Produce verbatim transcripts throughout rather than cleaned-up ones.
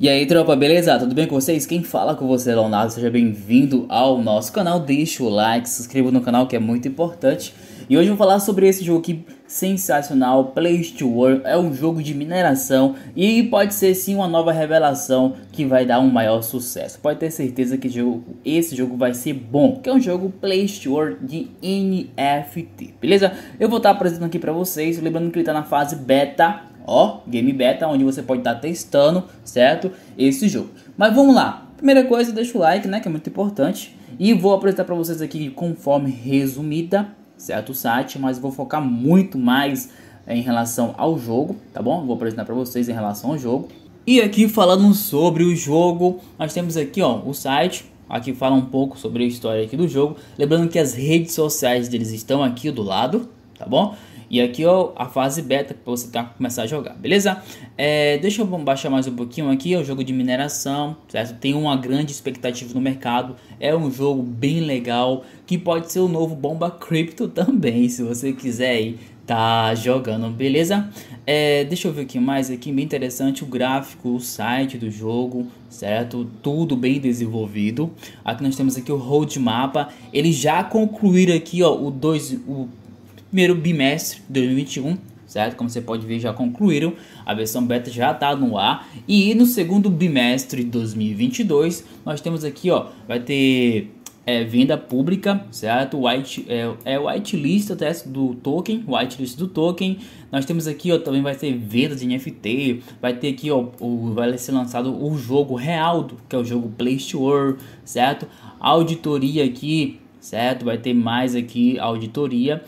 E aí, tropa, beleza? Tudo bem com vocês? Quem fala com você é Leonardo, seja bem-vindo ao nosso canal. Deixa o like, se inscreva no canal que é muito importante. E hoje eu vou falar sobre esse jogo aqui sensacional, Play to Earn. É um jogo de mineração e pode ser sim uma nova revelação que vai dar um maior sucesso. Pode ter certeza que jogo, esse jogo vai ser bom, que é um jogo Play to Earn de N F T, beleza? Eu vou estar apresentando aqui pra vocês, lembrando que ele tá na fase beta. Ó, Game Beta, onde você pode estar testando, certo? Esse jogo. Mas vamos lá. Primeira coisa, deixa o like, né? Que é muito importante. E vou apresentar para vocês aqui conforme resumida, certo? O site, mas vou focar muito mais em relação ao jogo, tá bom? Vou apresentar para vocês em relação ao jogo. E aqui falando sobre o jogo, nós temos aqui, ó, o site. Aqui fala um pouco sobre a história aqui do jogo. Lembrando que as redes sociais deles estão aqui do lado, tá bom? E aqui ó, a fase beta para você tá, começar a jogar, beleza? É, deixa eu baixar mais um pouquinho aqui, é o jogo de mineração, certo? Tem uma grande expectativa no mercado, é um jogo bem legal, que pode ser o novo Bomba Crypto também, se você quiser ir tá jogando, beleza? É, deixa eu ver aqui mais, aqui bem interessante o gráfico, o site do jogo, certo? Tudo bem desenvolvido. Aqui nós temos aqui o roadmap, eles já concluíram aqui ó, o dois... O primeiro bimestre de dois mil e vinte e um, certo? Como você pode ver, já concluíram, a versão beta já está no ar. E no segundo bimestre de dois mil e vinte e dois, nós temos aqui, ó, vai ter é, venda pública, certo? White, é, é whitelist do token, whitelist do token. Nós temos aqui, ó, também vai ter venda de N F T, vai ter aqui, ó, o, vai ser lançado o jogo real, do, que é o jogo Play to Earn, certo? Auditoria aqui, certo? Vai ter mais aqui auditoria.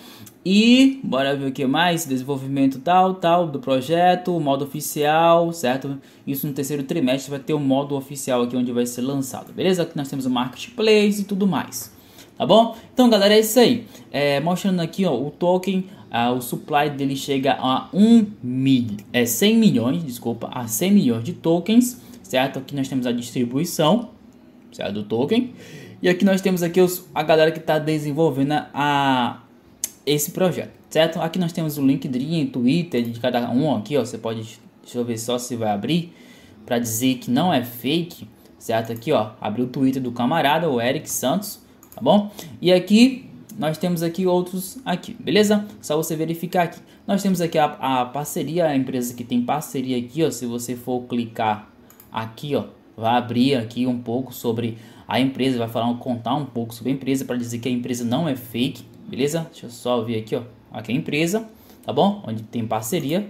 E bora ver o que mais, desenvolvimento tal, tal do projeto, modo oficial, certo? Isso no terceiro trimestre vai ter o modo oficial aqui onde vai ser lançado, beleza? Aqui nós temos o marketplace e tudo mais, tá bom? Então galera, é isso aí, é, mostrando aqui ó, o token, ah, o supply dele chega a um mil, é, cem milhões, desculpa, a cem milhões de tokens, certo? Aqui nós temos a distribuição, certo, do token. E aqui nós temos aqui os, a galera que está desenvolvendo a... esse projeto, certo? Aqui nós temos o LinkedIn, Twitter de cada um aqui, ó. Você pode, deixa eu ver só se vai abrir para dizer que não é fake, certo? Aqui, ó, abriu o Twitter do camarada, o Eric Santos, tá bom? E aqui nós temos aqui outros aqui, beleza? Só você verificar aqui. Nós temos aqui a, a parceria, a empresa que tem parceria aqui, ó. Se você for clicar aqui, ó, vai abrir aqui um pouco sobre a empresa, vai falar, contar um pouco sobre a empresa para dizer que a empresa não é fake. Beleza? Deixa eu só ver aqui, ó. Aqui é a empresa, tá bom? Onde tem parceria.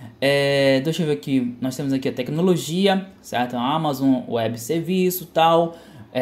É, deixa eu ver aqui. Nós temos aqui a tecnologia, certo? A Amazon Web Serviço, tal.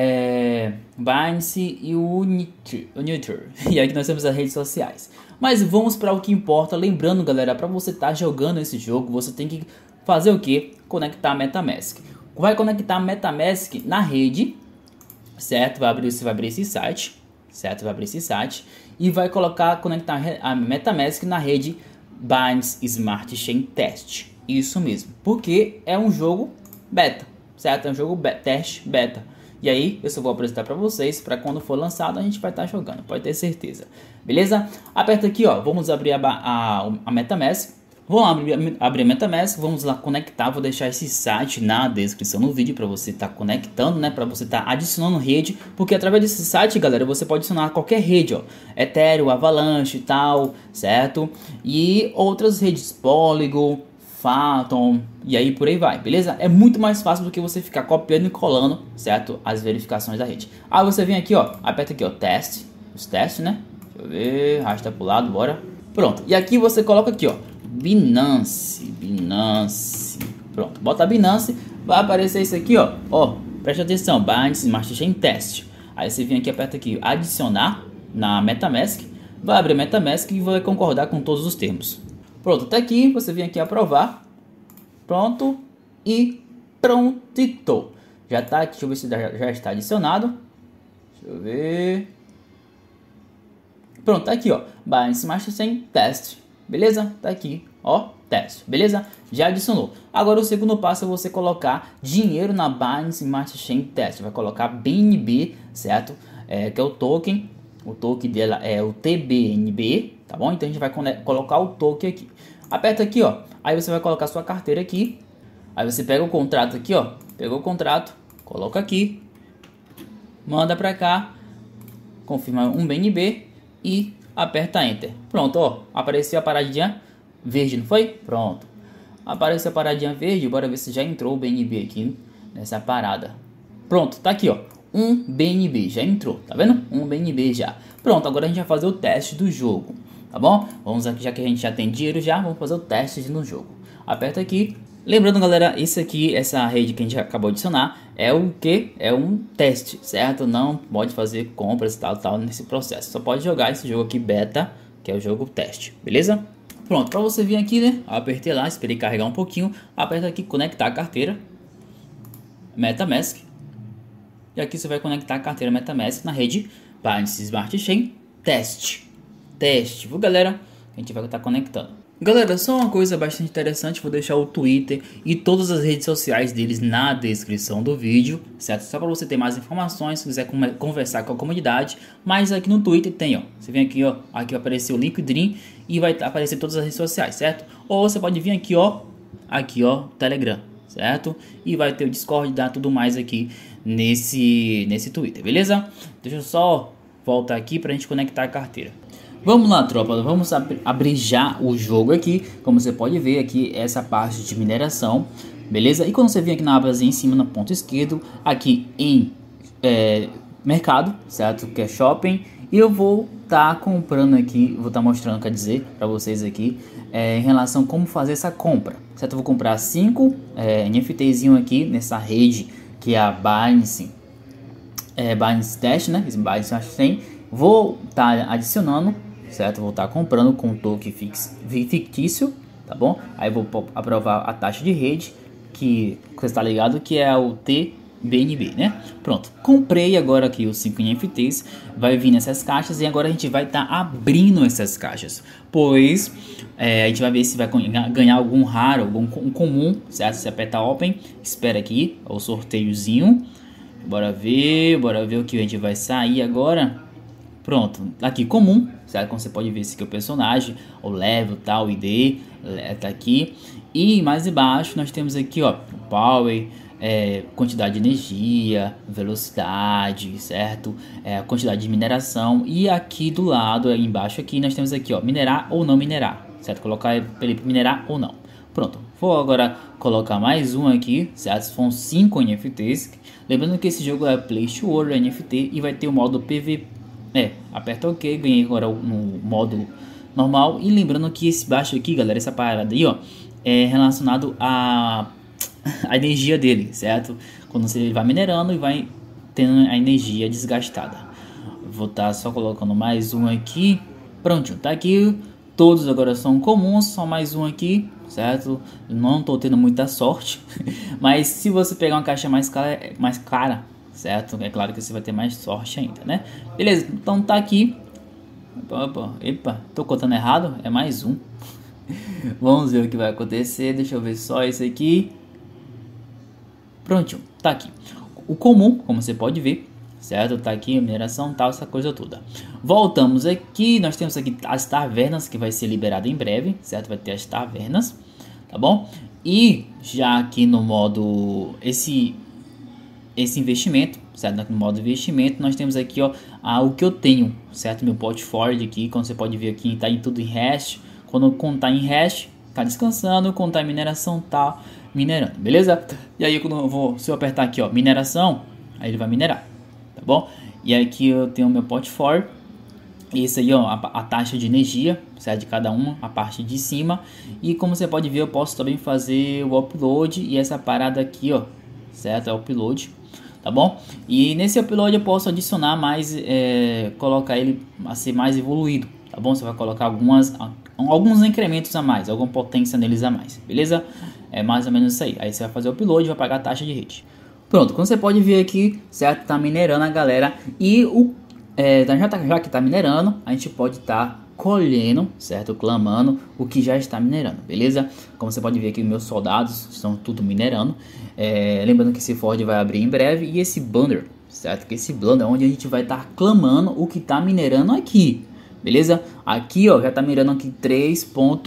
É, Binance e o Nitro. E aqui nós temos as redes sociais. Mas vamos para o que importa. Lembrando, galera, para você estar tá jogando esse jogo, você tem que fazer o que? Conectar a MetaMask. Vai conectar a MetaMask na rede, certo? Vai abrir, você vai abrir esse site, certo? Vai abrir esse site e vai colocar, conectar a MetaMask na rede Binance Smart Chain Test. Isso mesmo, porque é um jogo beta, certo? É um jogo be teste beta. E aí eu só vou apresentar para vocês, para quando for lançado a gente vai estar tá jogando, pode ter certeza. Beleza? Aperta aqui, ó, vamos abrir a, a, a MetaMask. Vamos abrir, abrir a MetaMask, vamos lá conectar, vou deixar esse site na descrição do vídeo para você estar tá conectando, né, para você estar tá adicionando rede, porque através desse site, galera, você pode adicionar qualquer rede, ó, Ethereum, Avalanche e tal, certo? E outras redes, Polygon, Phantom, e aí por aí vai, beleza? É muito mais fácil do que você ficar copiando e colando, certo? As verificações da rede. Aí você vem aqui, ó, aperta aqui, ó, teste, os testes, né? Deixa eu ver, arrasta pro lado, bora. Pronto, e aqui você coloca aqui, ó, Binance, Binance, pronto, bota Binance, vai aparecer isso aqui, ó, ó, preste atenção, Binance Smart Chain Test. Aí você vem aqui, aperta aqui, adicionar na MetaMask, vai abrir a MetaMask e vai concordar com todos os termos. Pronto, até aqui, você vem aqui aprovar, pronto e prontito. Já tá aqui, deixa eu ver se já está adicionado, deixa eu ver, pronto, tá aqui, ó, Binance Smart Chain Test. Beleza? Tá aqui, ó, teste, beleza? Já adicionou. Agora o segundo passo é você colocar dinheiro na Binance Smart Chain Test. Vai colocar B N B, certo? É, que é o token. O token dela é o T B N B, tá bom? Então a gente vai colocar o token aqui. Aperta aqui, ó. Aí você vai colocar sua carteira aqui. Aí você pega o contrato aqui, ó. pegou o contrato, coloca aqui, manda para cá, confirma um B N B e aperta Enter. Pronto, ó, apareceu a paradinha verde, não foi? Pronto. Apareceu a paradinha verde, bora ver se já entrou o B N B aqui nessa parada. Pronto, tá aqui, ó, um B N B, já entrou, tá vendo? Um B N B já. Pronto, agora a gente vai fazer o teste do jogo, tá bom? Vamos aqui, já que a gente já tem dinheiro já, vamos fazer o teste no jogo. Aperta aqui. Lembrando, galera, isso aqui, essa rede que a gente acabou de adicionar, é o que? É um teste, certo? Não pode fazer compras e tal, tal nesse processo. Só pode jogar esse jogo aqui beta, que é o jogo teste, beleza? Pronto, para você vir aqui, né? Apertei lá, esperei carregar um pouquinho. Aperta aqui, conectar a carteira MetaMask. E aqui você vai conectar a carteira MetaMask na rede Binance Smart Chain Teste. Teste, viu, galera? A gente vai estar conectando. Galera, só uma coisa bastante interessante, vou deixar o Twitter e todas as redes sociais deles na descrição do vídeo, certo? Só para você ter mais informações, se quiser conversar com a comunidade. Mas aqui no Twitter tem, ó, você vem aqui, ó, aqui vai aparecer o LinkedIn e vai aparecer todas as redes sociais, certo? Ou você pode vir aqui, ó, aqui, ó, Telegram, certo? E vai ter o Discord, dá tudo mais aqui nesse, nesse Twitter, beleza? Deixa eu só voltar aqui pra gente conectar a carteira. Vamos lá, tropa, vamos ab abrir já o jogo aqui. Como você pode ver aqui, essa parte de mineração, beleza? E quando você vem aqui na abazinha em cima, no ponto esquerdo, aqui em é, mercado, certo? Que é shopping. E eu vou estar tá comprando aqui, vou estar tá mostrando, quer dizer, para vocês aqui, é, em relação a como fazer essa compra, certo? Eu vou comprar cinco é, N F Tzinho aqui nessa rede que é a Binance, é, Binance Dash, né? Binance tem. Vou estar tá adicionando, certo? Vou estar tá comprando com token fictício, tá bom? Aí vou aprovar a taxa de rede, que você está ligado que é o T B N B, né? Pronto, comprei agora aqui os cinco N F Ts, vai vir nessas caixas e agora a gente vai estar tá abrindo essas caixas, pois é, a gente vai ver se vai ganhar algum raro, algum comum, certo? Se apertar Open, espera aqui, o sorteiozinho, bora ver, bora ver o que a gente vai sair agora. Pronto, aqui comum, certo? Como você pode ver, esse aqui é o personagem, o level, tal, o I D, tá aqui. E mais embaixo nós temos aqui, ó, o power, é, quantidade de energia, velocidade, certo? É, quantidade de mineração. E aqui do lado, aí embaixo aqui, nós temos aqui, ó, minerar ou não minerar, certo? Colocar para ele minerar ou não. Pronto, vou agora colocar mais um aqui, certo? São cinco N F Ts. Lembrando que esse jogo é Play to Earn N F T e vai ter o modo P V P. É, aperta OK, ganhei agora no modo normal. E lembrando que esse baixo aqui, galera, essa parada aí, ó, é relacionado a, a energia dele, certo? Quando você vai minerando e vai tendo a energia desgastada. Vou estar tá só colocando mais um aqui. Prontinho, tá aqui. Todos agora são comuns, só mais um aqui, certo? Não tô tendo muita sorte. Mas se você pegar uma caixa mais cara, mais cara, certo? É claro que você vai ter mais sorte ainda, né? Beleza, então tá aqui. Opa, opa, epa, tô contando errado, é mais um. Vamos ver o que vai acontecer, deixa eu ver só esse aqui. Prontinho, tá aqui. O comum, como você pode ver, certo? Tá aqui a mineração, tal, essa coisa toda. Voltamos aqui, nós temos aqui as tavernas, que vai ser liberada em breve, certo? Vai ter as tavernas, tá bom? E já aqui no modo, esse... esse investimento, certo? No modo investimento, nós temos aqui, ó, a, o que eu tenho, certo? Meu portfólio aqui, como você pode ver aqui, tá em tudo em hash. Quando contar em hash, tá descansando. Quando tá em mineração, tá minerando, beleza? E aí, quando eu vou, se eu apertar aqui, ó, mineração, aí ele vai minerar, tá bom? E aqui eu tenho meu portfólio. Esse aí, ó, a, a taxa de energia, certo? De cada uma, a parte de cima. E como você pode ver, eu posso também fazer o upload e essa parada aqui, ó, certo? É o upload. Tá bom? E nesse upload eu posso adicionar mais, é, colocar ele a ser mais evoluído, tá bom? Você vai colocar algumas, alguns incrementos a mais, alguma potência neles a mais, beleza? É mais ou menos isso aí. Aí você vai fazer o upload e vai pagar a taxa de rede. Pronto, como você pode ver aqui, certo? Tá minerando a galera e o é, já, tá, já que tá minerando, a gente pode estar tá colhendo, certo? Clamando o que já está minerando, beleza? Como você pode ver aqui, meus soldados estão tudo minerando. É, lembrando que esse Ford vai abrir em breve. E esse banner, certo? Que esse banner é onde a gente vai estar tá clamando o que está minerando aqui, beleza? Aqui, ó, já está minerando aqui três ponto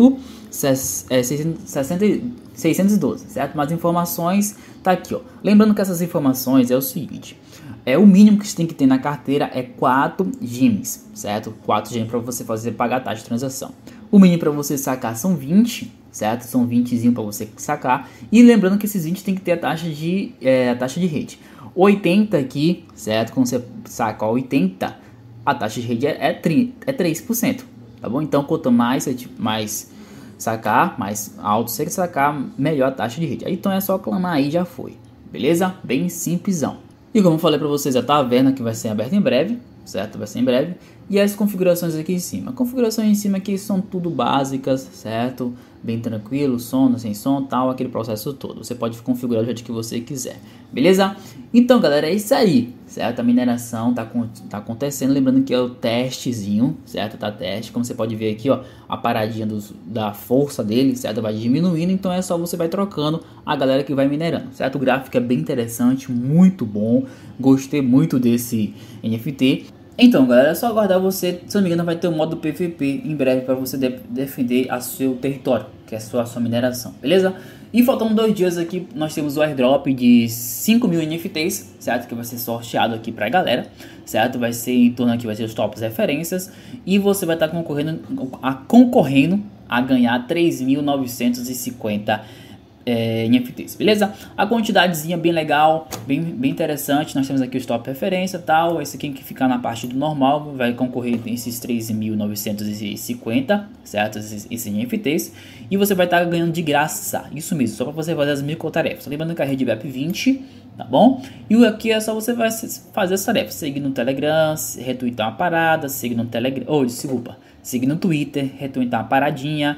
seiscentos e doze, certo? Mas informações tá aqui, ó. Lembrando que essas informações é o seguinte: é o mínimo que você tem que ter na carteira é quatro gems, certo? quatro gems para você fazer pagar a taxa de transação. O mínimo para você sacar são vinte, certo? São vinte para você sacar. E lembrando que esses vinte tem que ter a taxa de é, a taxa de rede. oitenta aqui, certo? Quando você saca oitenta, a taxa de rede é, é, é três por cento, tá bom? Então quanto mais você mais sacar, mais alto você sacar, melhor a taxa de rede. Aí, então é só clamar aí, já foi, beleza? Bem simplesão. E como eu falei para vocês, a taverna que vai ser aberta em breve, certo? Vai ser em breve. E as configurações aqui em cima. Configurações em cima aqui são tudo básicas, certo? Bem tranquilo, som, sem som, tal, aquele processo todo. Você pode configurar do jeito que você quiser, beleza? Então, galera, é isso aí, certo? A mineração tá, tá acontecendo. Lembrando que é o testezinho, certo? Tá teste. Como você pode ver aqui, ó, a paradinha dos, da força dele, certo? Vai diminuindo. Então é só você vai trocando a galera que vai minerando, certo? O gráfico é bem interessante, muito bom. Gostei muito desse N F T. Então, galera, é só aguardar você. Se não me engano, vai ter o modo P V P em breve para você de defender a seu território, que é a sua, a sua mineração, beleza? E faltando dois dias aqui, nós temos o airdrop de cinco mil N F Ts, certo? Que vai ser sorteado aqui pra galera, certo? Vai ser em torno aqui, vai ser os tops referências. E você vai estar tá concorrendo, a, concorrendo a ganhar três mil novecentos e cinquenta É, N F Ts, beleza? A quantidadezinha bem legal, bem, bem interessante. Nós temos aqui os top referência e tal. Esse aqui que ficar na parte do normal vai concorrer esses três mil novecentos e cinquenta, certo? Esses, esses N F Ts. E você vai estar tá ganhando de graça, isso mesmo, só para você fazer as microtarefas. Lembrando que a rede V I P vinte, tá bom? E aqui é só você vai fazer as tarefas: seguir no Telegram, retweetar uma parada, seguir no Telegram, ou oh, desculpa, seguir no Twitter, retweetar uma paradinha,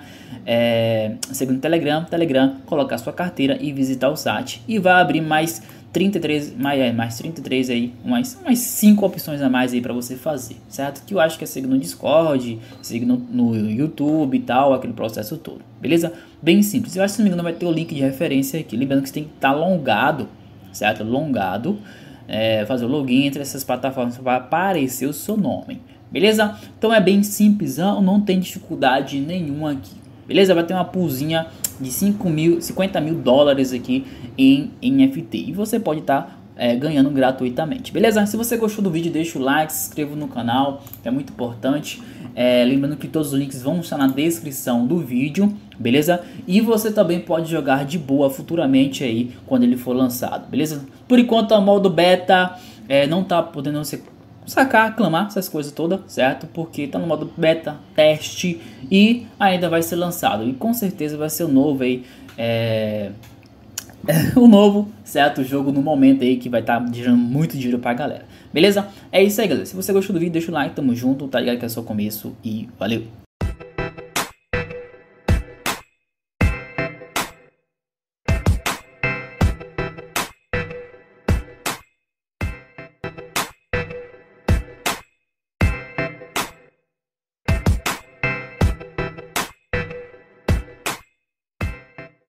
é, seguir no Telegram, Telegram, colocar sua carteira e visitar o site. E vai abrir mais trinta e três, mais, mais trinta e três aí, mais, mais cinco opções a mais aí para você fazer, certo? Que eu acho que é seguir no Discord, seguir no, no YouTube e tal, aquele processo todo, beleza? Bem simples. Eu acho que, se não me engano, vai ter o link de referência aqui. Lembrando que você tem que estar logado, certo? Logado, é, fazer o login entre essas plataformas para aparecer o seu nome. Beleza? Então é bem simples, não tem dificuldade nenhuma aqui. Beleza? Vai ter uma poolzinha de cinco mil, cinquenta mil dólares aqui em N F T. E você pode estar tá, é, ganhando gratuitamente. Beleza? Se você gostou do vídeo, deixa o like, se inscreva no canal, que é muito importante. É, lembrando que todos os links vão estar na descrição do vídeo. Beleza? E você também pode jogar de boa futuramente aí, quando ele for lançado. Beleza? Por enquanto, a modo beta é, não tá podendo ser sacar, aclamar, essas coisas todas, certo? Porque tá no modo beta, teste, e ainda vai ser lançado. E com certeza vai ser o novo aí, é... o novo, certo? O jogo no momento aí que vai estar tá gerando muito dinheiro pra galera. Beleza? É isso aí, galera. Se você gostou do vídeo, deixa o like, tamo junto, tá ligado que é só o começo e valeu!